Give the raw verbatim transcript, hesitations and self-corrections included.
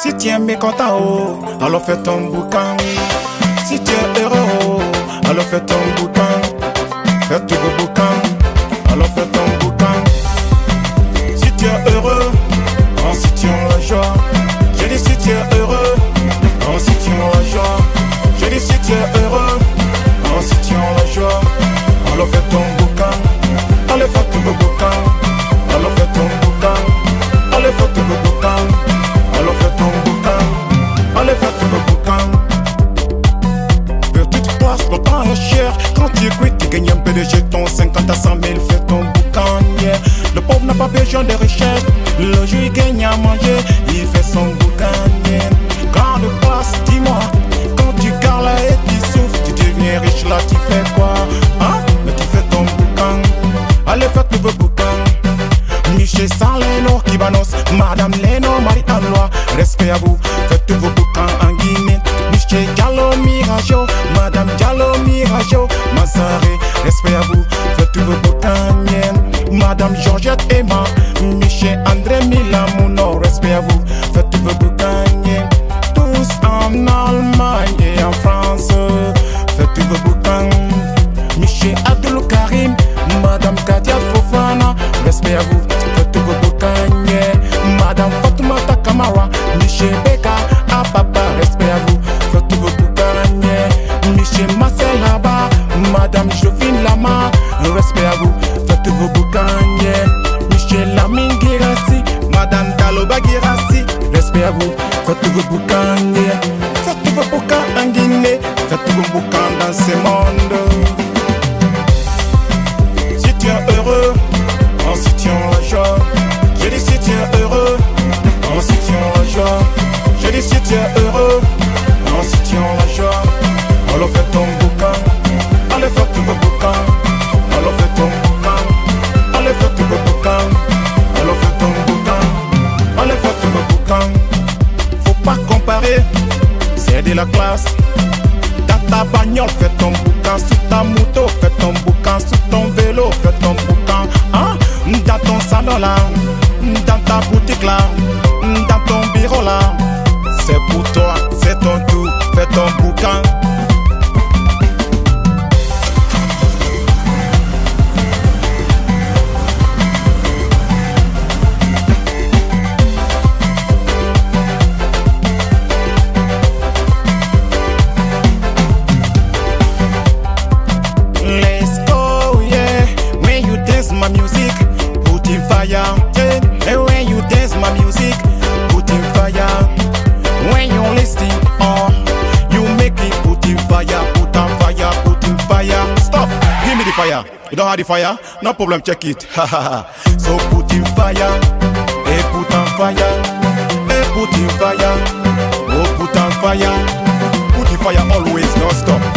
Si tu es mécontent, oh, alors fais ton boucan. Si tu es heureux, oh, alors fais ton boucan. Fais tout vos boucan, alors fais ton boucan. Si tu es heureux, en situant la joie. Je dis si tu es heureux, en situant la joie. Je dis si tu es heureux, en situant la joie. Alors fais ton boucan, allez fais tout vos boucan. Alors fais ton boucan, allez fais tout vos boucan. Alors fais ton boucan, allez fais tout vos boucan. Petite place, le temps est cher. Quand tu écoutes, tu gagnes un peu de jetons. Cinquante à cent mille, fais ton boucan, yeah. Le pauvre n'a pas besoin de richesse. Le jour il gagne à manger, il fait son boucan, yeah. Grande place, dis-moi, quand tu gardes là et tu souffres, tu deviens riche là, tu fais quoi? Hein? Mais tu fais ton boucan, allez fais tout vos boucan. Michel San Leno, Kibanos, Madame Leno, Marie-Anne-Loi, respect à vous, faites tous vos boucans en Guinée. Michel Diallo, Mirajo, Madame Diallo, Mirajo, Massaré, respect à vous, faites tous vos boucans, yeah. Madame Georgette Emma, Michel André Milamouno, respect à vous, faites tous vos boucans, yeah. Tous en Allemagne et en France, faites tous vos boucans. Michel Abdul Karim, Madame Kadia Fofana, respect à vous, faites tous vos boucans, yeah. Madame Fatoumata Kamara, Michel Beka, à papa, respect à vous, faites tous vos boucans, yeah. Michel Marcel Laba, Madame Jophine Lama, respect à vous, faites tous vos boucans, yeah. Michel Lamine Girassi, Madame Daloba Girassi, respect à vous, faites tous vos boucans, yeah. Faites tous vos boucans en Guinée, faites tous vos boucans dans ce monde. Si tu es heureux, en situant la joie. Je dis si tu es heureux, en situant la joie. Je dis si tu es heureux, en situant la joie. Alors fais ton boucan, allez fais tous vos boucans. Alors fais ton boucan, allez fais tous vos boucans. Alors fais ton boucan, allez fais tous vos boucans. Faut pas comparer, c'est de la classe. Dans ta bagnole, fais ton boucan. Sur ta moto, fais ton boucan. Sur ton vélo, fais ton boucan. Hein? Dans ton salon là, dans ta boutique là, dans ton bureau là. C'est pour toi, c'est ton tour, fais ton boucan. My music, put in fire, yeah. And when you dance my music, put in fire. When you listen, oh, you make it put in fire, put on fire, put in fire. Stop, give me the fire. You don't have the fire? No problem, check it. So put in fire, hey, put on fire, hey, put in fire, oh, put on fire, put in fire always, non stop.